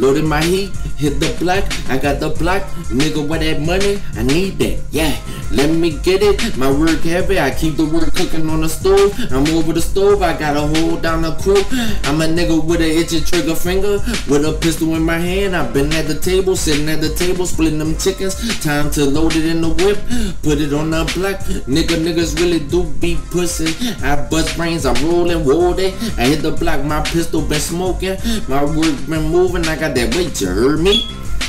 loaded my heat, hit the block, I got the block, nigga with that money, I need that, yeah, let me get it, my work heavy, I keep the work cooking on the stove, I'm over the stove, I gotta hold down the crew, I'm a nigga with an itchy trigger finger, with a pistol in my hand, I've been at the table, sitting at the table, splitting them chickens, time to load it in the whip, put it on the block, niggas really do be pussy, I bust brains, I'm rolling, woody, I hit the block, my pistol been smoking, my work been moving, I got that weight, you heard me?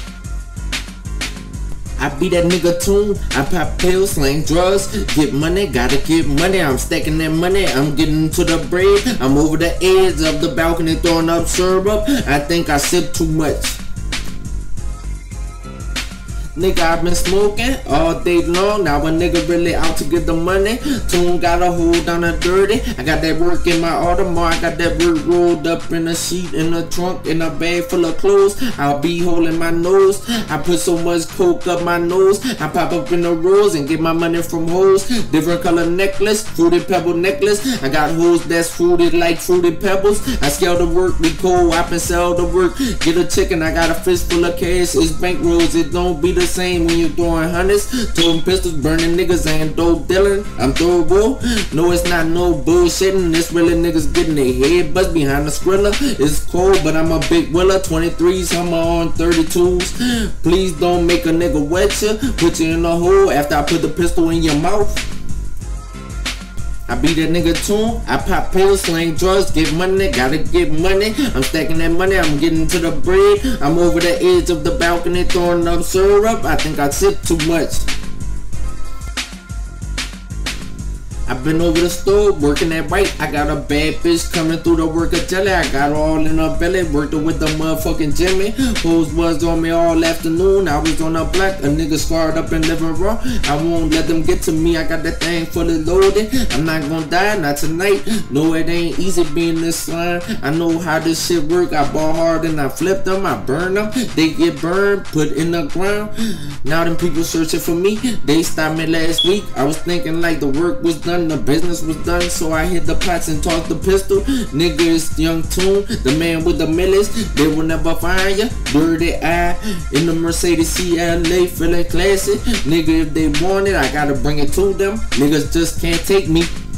I be that nigga tune, I pop pills, slang drugs, get money, gotta get money, I'm stacking that money, I'm getting to the bread, I'm over the edge of the balcony throwing up syrup, I think I sip too much. Nigga, I've been smoking all day long. Now a nigga really out to get the money. Tune got a hold down the dirty. I got that work in my Audemars. I got that work rolled up in a sheet, in a trunk, in a bag full of clothes. I'll be holding my nose. I put so much coke up my nose. I pop up in the rolls and get my money from hoes. Different color necklace, fruity pebble necklace. I got hoes that's fruited like fruity pebbles. I scale the work, we co-op and sell the work. Get a chicken, I got a fist full of cash. It's bankrolls, it don't be the same when you throwing hundreds, throwing pistols, burning niggas, and dope dealing. I'm throwable. No, it's not no bullshitting. It's really niggas getting their head bust behind the skrilla. It's cold, but I'm a big willer. 23s, Hummer on 32s. Please don't make a nigga wet you. Put you in a hole after I put the pistol in your mouth. I be that nigga tune, I pop pills, slang drugs, get money, gotta get money. I'm stacking that money, I'm getting to the bread. I'm over the edge of the balcony throwing up syrup. I think I sip too much. I've been over the stove, working that right. I got a bad bitch coming through the work of jelly. I got all in her belly, worked her with the motherfucking Jimmy. Hoes was on me all afternoon. I was on a block, a nigga scarred up and living raw. I won't let them get to me. I got that thing fully loaded. I'm not gonna die, not tonight. No, it ain't easy being this slime. I know how this shit work. I ball hard and I flip them, I burn them. They get burned, put in the ground. Now them people searching for me. They stopped me last week. I was thinking like the work was done, the business was done, so I hit the pots and tossed the pistol. Nigga, it's Young Tune, the man with the millies. They will never find ya. Dirty eye in the Mercedes CLA, feeling classy. Nigga, if they want it, I gotta bring it to them. Niggas just can't take me.